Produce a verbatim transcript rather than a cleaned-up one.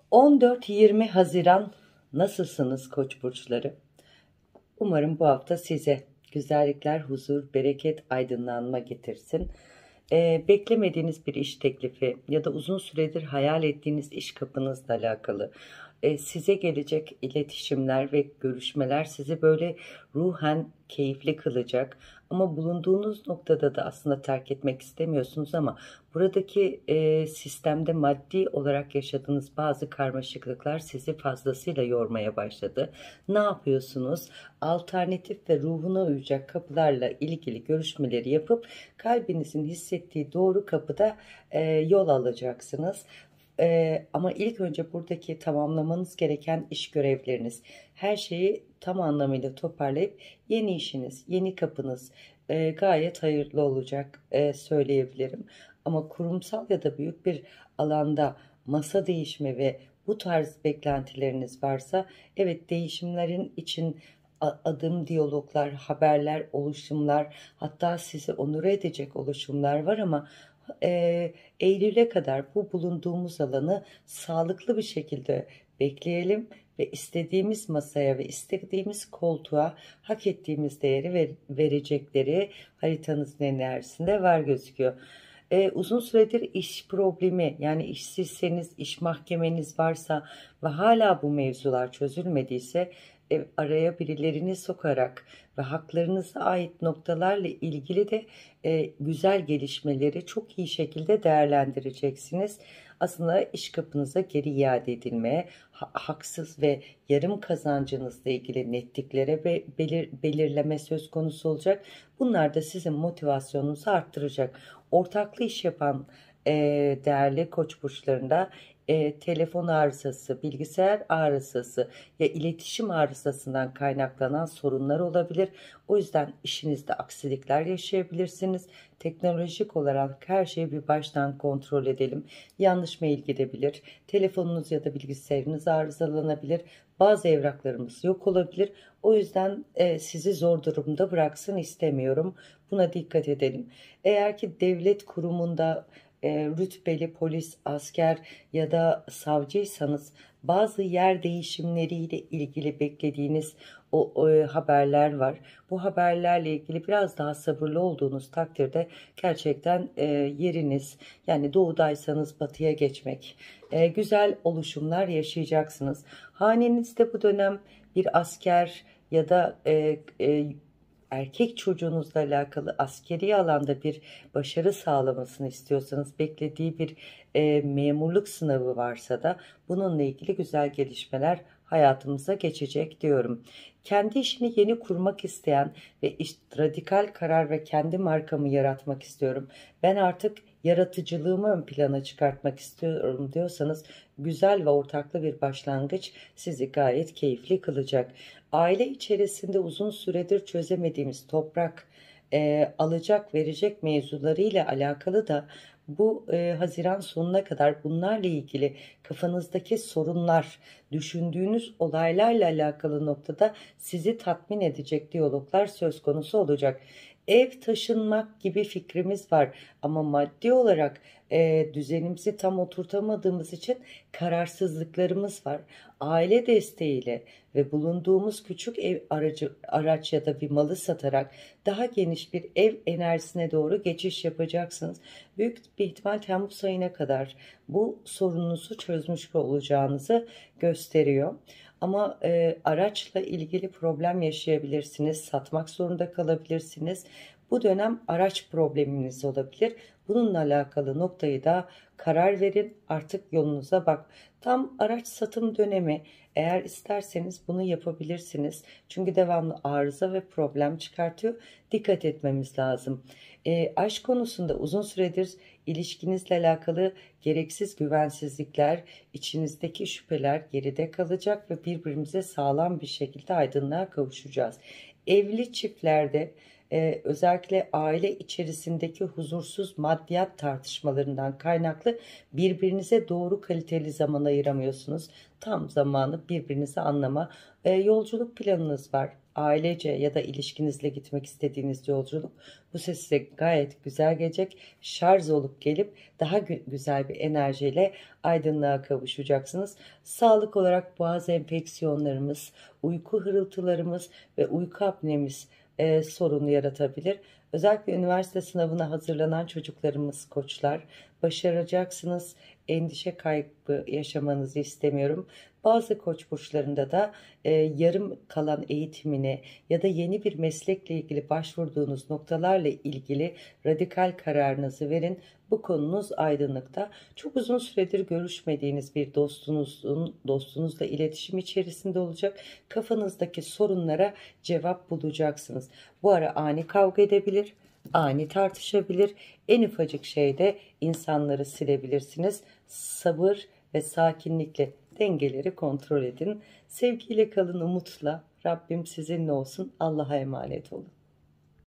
on dört yirmi Haziran nasılsınız Koç burçları? Umarım bu hafta size güzellikler, huzur, bereket, aydınlanma getirsin. Ee, beklemediğiniz bir iş teklifi ya da uzun süredir hayal ettiğiniz iş kapınızla alakalı e, size gelecek iletişimler ve görüşmeler sizi böyle ruhen keyifli kılacak. Ama bulunduğunuz noktada da aslında terk etmek istemiyorsunuz ama buradaki e, sistemde maddi olarak yaşadığınız bazı karmaşıklıklar sizi fazlasıyla yormaya başladı. Ne yapıyorsunuz? Alternatif ve ruhuna uyacak kapılarla ilgili görüşmeleri yapıp kalbinizin hissettiği doğru kapıda e, yol alacaksınız. E, ama ilk önce buradaki tamamlamanız gereken iş görevleriniz, her şeyi tam anlamıyla toparlayıp yeni işiniz, yeni kapınız e, gayet hayırlı olacak e, söyleyebilirim. Ama kurumsal ya da büyük bir alanda masa değişimi ve bu tarz beklentileriniz varsa, evet, değişimlerin için adım, diyaloglar, haberler, oluşumlar, hatta sizi onur edecek oluşumlar var ama e, Eylül'e kadar bu bulunduğumuz alanı sağlıklı bir şekilde bekleyelim ve istediğimiz masaya ve istediğimiz koltuğa hak ettiğimiz değeri ver, verecekleri haritanızın enerjisinde var gözüküyor. Ee, uzun süredir iş problemi, yani işsizseniz, iş mahkemeniz varsa ve hala bu mevzular çözülmediyse, e, araya birilerini sokarak ve haklarınıza ait noktalarla ilgili de e, güzel gelişmeleri çok iyi şekilde değerlendireceksiniz. Aslında iş kapınıza geri iade edilmeye, ha- haksız ve yarım kazancınızla ilgili netliklere ve belir, belirleme söz konusu olacak. Bunlar da sizin motivasyonunuzu arttıracak. Ortaklı iş yapan e, değerli koç burçlarında e, telefon arızası, bilgisayar arızası ya iletişim arızasından kaynaklanan sorunlar olabilir. O yüzden işinizde aksilikler yaşayabilirsiniz. Teknolojik olarak her şeyi bir baştan kontrol edelim. Yanlış mail gidebilir. Telefonunuz ya da bilgisayarınız arızalanabilir. Bazı evraklarımız yok olabilir. O yüzden e, sizi zor durumda bıraksın istemiyorum. Buna dikkat edelim. Eğer ki devlet kurumunda e, rütbeli polis, asker ya da savcıysanız, bazı yer değişimleriyle ilgili beklediğiniz o, o, e, haberler var. Bu haberlerle ilgili biraz daha sabırlı olduğunuz takdirde gerçekten e, yeriniz, yani doğudaysanız batıya geçmek, e, güzel oluşumlar yaşayacaksınız. Hanenizde bu dönem bir asker ya da e, e, erkek çocuğunuzla alakalı askeri alanda bir başarı sağlamasını istiyorsanız, beklediği bir e, memurluk sınavı varsa da bununla ilgili güzel gelişmeler hayatımıza geçecek diyorum. Kendi işini yeni kurmak isteyen ve iş, radikal karar ve kendi markamı yaratmak istiyorum, ben artık yaratıcılığımı ön plana çıkartmak istiyorum diyorsanız, güzel ve ortaklı bir başlangıç sizi gayet keyifli kılacak. Aile içerisinde uzun süredir çözemediğimiz toprak e, alacak verecek mevzularıyla alakalı da bu e, Haziran sonuna kadar bunlarla ilgili kafanızdaki sorunlar, düşündüğünüz olaylarla alakalı noktada sizi tatmin edecek diyaloglar söz konusu olacak. Ev taşınmak gibi fikrimiz var ama maddi olarak e, düzenimizi tam oturtamadığımız için kararsızlıklarımız var. Aile desteğiyle ve bulunduğumuz küçük ev aracı, araç ya da bir malı satarak daha geniş bir ev enerjisine doğru geçiş yapacaksınız. Büyük bir ihtimal Temmuz ayına kadar bu sorununuzu çözmüş olacağınızı gösteriyor. Ama e, araçla ilgili problem yaşayabilirsiniz, satmak zorunda kalabilirsiniz. Bu dönem araç probleminiz olabilir. Bununla alakalı noktayı da karar verin, artık yolunuza bak. Tam araç satım dönemi, eğer isterseniz bunu yapabilirsiniz. Çünkü devamlı arıza ve problem çıkartıyor. Dikkat etmemiz lazım. E, aşk konusunda uzun süredir ilişkinizle alakalı gereksiz güvensizlikler, içinizdeki şüpheler geride kalacak ve birbirimize sağlam bir şekilde aydınlığa kavuşacağız. Evli çiftlerde e, özellikle aile içerisindeki huzursuz maddiyat tartışmalarından kaynaklı birbirinize doğru kaliteli zaman ayıramıyorsunuz. Tam zamanı birbirinizi anlama, e, yolculuk planınız var. ailece ya da ilişkinizle gitmek istediğiniz yolculuk bu size gayet güzel gelecek. Şarj olup gelip daha gü güzel bir enerjiyle aydınlığa kavuşacaksınız. Sağlık olarak boğaz enfeksiyonlarımız, uyku hırıltılarımız ve uyku apnemiz e, sorunu yaratabilir. Özellikle üniversite sınavına hazırlanan çocuklarımız, koçlar, başaracaksınız. Endişe kaybı yaşamanızı istemiyorum. Bazı koç burçlarında da e, yarım kalan eğitimine ya da yeni bir meslekle ilgili başvurduğunuz noktalarla ilgili radikal kararınızı verin. Bu konunuz aydınlıkta. Çok uzun süredir görüşmediğiniz bir dostunuzun dostunuzla iletişim içerisinde olacak. Kafanızdaki sorunlara cevap bulacaksınız. Bu ara ani kavga edebilir, ani tartışabilir. En ufacık şeyde insanları silebilirsiniz. Sabır ve sakinlikle dengeleri kontrol edin. Sevgiyle kalın, umutla. Rabbim sizinle olsun. Allah'a emanet olun.